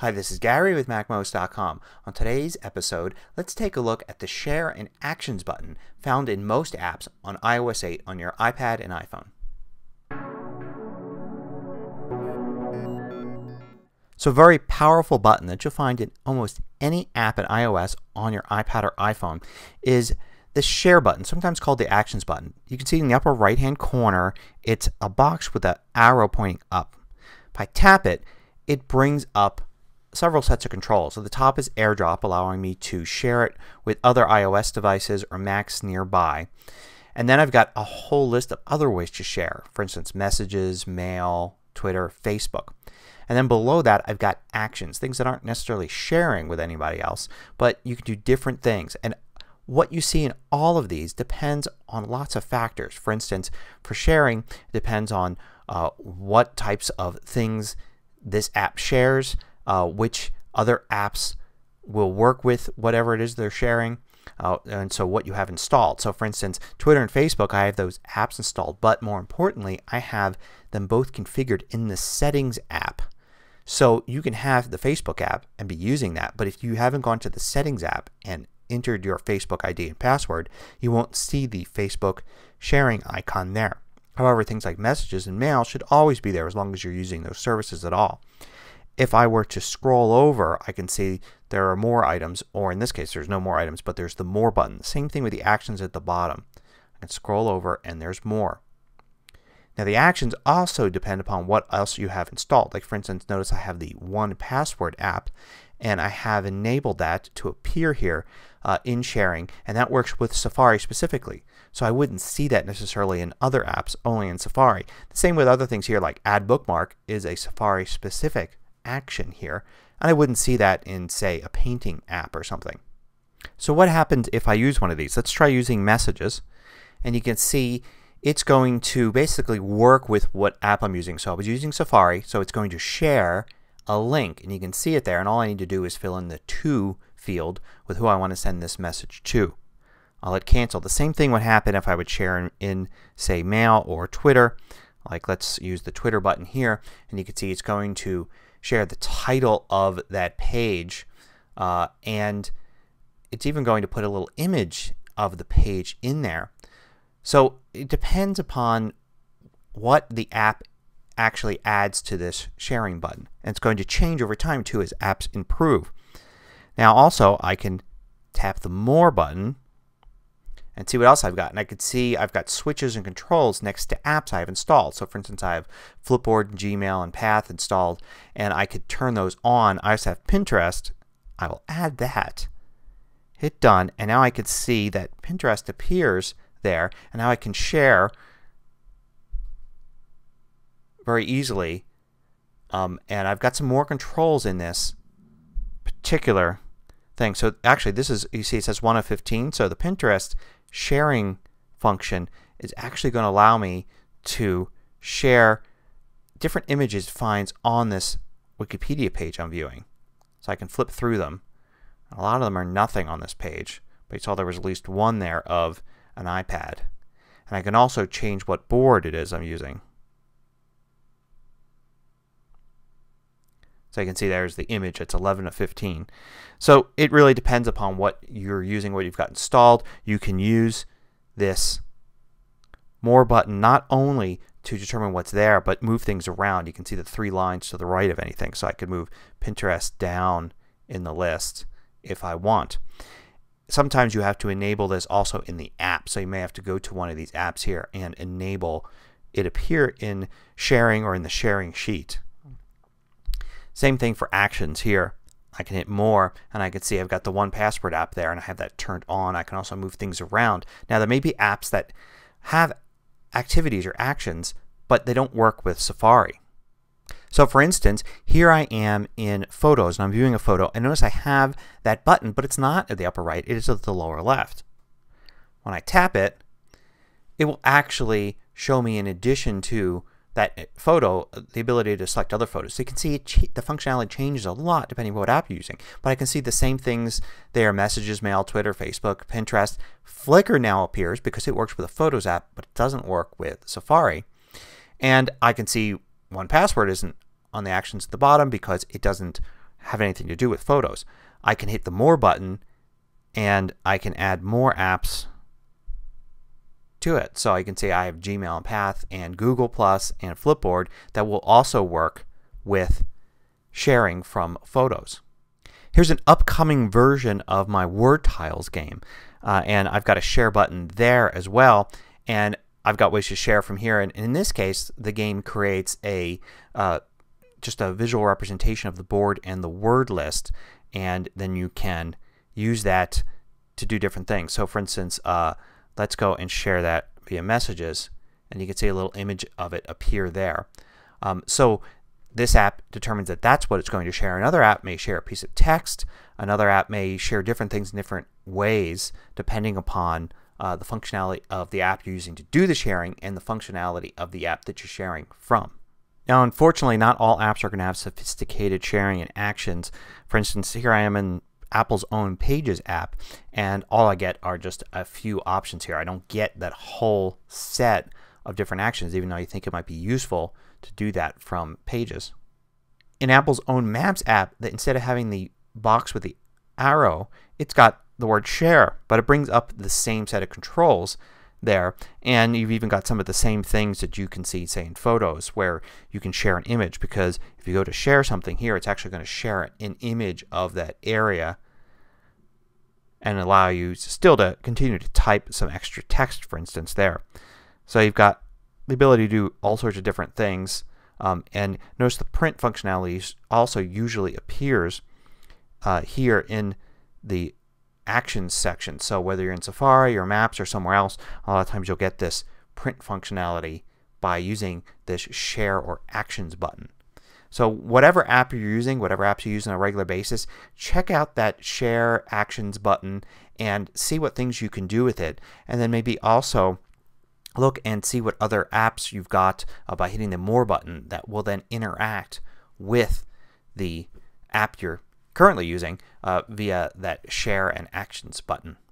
Hi, this is Gary with MacMost.com. On today's episode, let's take a look at the Share and Actions button found in most apps on iOS 8 on your iPad and iPhone. So a very powerful button that you'll find in almost any app in iOS on your iPad or iPhone is the Share button, sometimes called the Actions button. You can see in the upper right hand corner it's a box with an arrow pointing up. If I tap it, it brings up several sets of controls. So the top is Airdrop, allowing me to share it with other iOS devices or Macs nearby. And then I've got a whole list of other ways to share. For instance, messages, mail, Twitter, Facebook. And then below that I've got actions, things that aren't necessarily sharing with anybody else, but you can do different things. And what you see in all of these depends on lots of factors. For instance, for sharing, it depends on what types of things this app shares, which other apps will work with whatever it is they're sharing, and so what you have installed. So for instance, Twitter and Facebook, I have those apps installed, but more importantly I have them both configured in the Settings app. So you can have the Facebook app and be using that, but if you haven't gone to the Settings app and entered your Facebook ID and password, you won't see the Facebook sharing icon there. However, things like messages and mail should always be there as long as you're using those services at all. If I were to scroll over, I can see there are more items, or in this case there's no more items, but there's the More button. Same thing with the actions at the bottom. I can scroll over and there's more. Now the actions also depend upon what else you have installed. Like for instance, notice I have the 1Password app and I have enabled that to appear here in sharing, and that works with Safari specifically. So I wouldn't see that necessarily in other apps, only in Safari. The same with other things here, like Add Bookmark is a Safari specific action here, and I wouldn't see that in, say, a painting app or something. So what happens if I use one of these? Let's try using Messages, and you can see it's going to basically work with what app I'm using. So I was using Safari, so it's going to share a link, and you can see it there, and all I need to do is fill in the To field with who I want to send this message to. I'll hit Cancel. The same thing would happen if I would share in say Mail or Twitter. Like let's use the Twitter button here, and you can see it's going to share the title of that page, and it's even going to put a little image of the page in there. So it depends upon what the app actually adds to this sharing button, and it's going to change over time too as apps improve. Now also I can tap the More button and see what else I've got. And I can see I've got switches and controls next to apps I have installed. So for instance, I have Flipboard, and Gmail, and Path installed, and I could turn those on. I also have Pinterest. I will add that. Hit Done, and now I can see that Pinterest appears there, and now I can share very easily. And I've got some more controls in this particular thing. So actually this is, you see it says 1 of 15. So the Pinterest sharing function is actually going to allow me to share different images it finds on this Wikipedia page I'm viewing. So I can flip through them. A lot of them are nothing on this page, but you saw there was at least one there of an iPad. And I can also change what board it is I'm using. So you can see there's the image. It's 11 of 15. So it really depends upon what you're using, what you've got installed. You can use this More button not only to determine what's there, but move things around. You can see the 3 lines to the right of anything. So I could move Pinterest down in the list if I want. Sometimes you have to enable this also in the app. So you may have to go to one of these apps here and enable it appear in sharing or in the sharing sheet. Same thing for actions here. I can hit More, and I can see I've got the 1Password app there, and I have that turned on. I can also move things around. Now there may be apps that have activities or actions, but they don't work with Safari. So for instance, here I am in Photos, and I'm viewing a photo, and notice I have that button, but it's not at the upper right. It is at the lower left. When I tap it, it will actually show me, in addition to that photo, the ability to select other photos. So you can see the functionality changes a lot depending on what app you're using. But I can see the same things there: Messages, Mail, Twitter, Facebook, Pinterest. Flickr now appears because it works with a Photos app, but it doesn't work with Safari. And I can see 1Password isn't on the actions at the bottom because it doesn't have anything to do with photos. I can hit the More button and I can add more apps to it. So you can see I have Gmail and Path and Google Plus and Flipboard that will also work with sharing from photos. Here's an upcoming version of my Word Tiles game, and I've got a share button there as well, and I've got ways to share from here. And in this case, the game creates a just a visual representation of the board and the word list, and then you can use that to do different things. So for instance, let's go and share that via messages, and you can see a little image of it appear there. So this app determines that that's what it's going to share. Another app may share a piece of text. Another app may share different things in different ways depending upon the functionality of the app you're using to do the sharing and the functionality of the app that you're sharing from. Now unfortunately not all apps are going to have sophisticated sharing and actions. For instance, here I am in Apple's own Pages app, and all I get are just a few options here. I don't get that whole set of different actions, even though you think it might be useful to do that from Pages. In Apple's own Maps app, that instead of having the box with the arrow, it's got the word share, but it brings up the same set of controls there, and you've even got some of the same things that you can see, say, in Photos, where you can share an image, because if you go to share something here, it's actually going to share an image of that area and allow you still to continue to type some extra text, for instance, there. So you've got the ability to do all sorts of different things, and notice the print functionality also usually appears here in the Actions section. So whether you're in Safari or Maps or somewhere else, a lot of times you'll get this print functionality by using this Share or Actions button. So whatever app you're using, whatever apps you use on a regular basis, check out that Share Actions button and see what things you can do with it, and then maybe also look and see what other apps you've got by hitting the More button that will then interact with the app you're currently using via that Share and Actions button.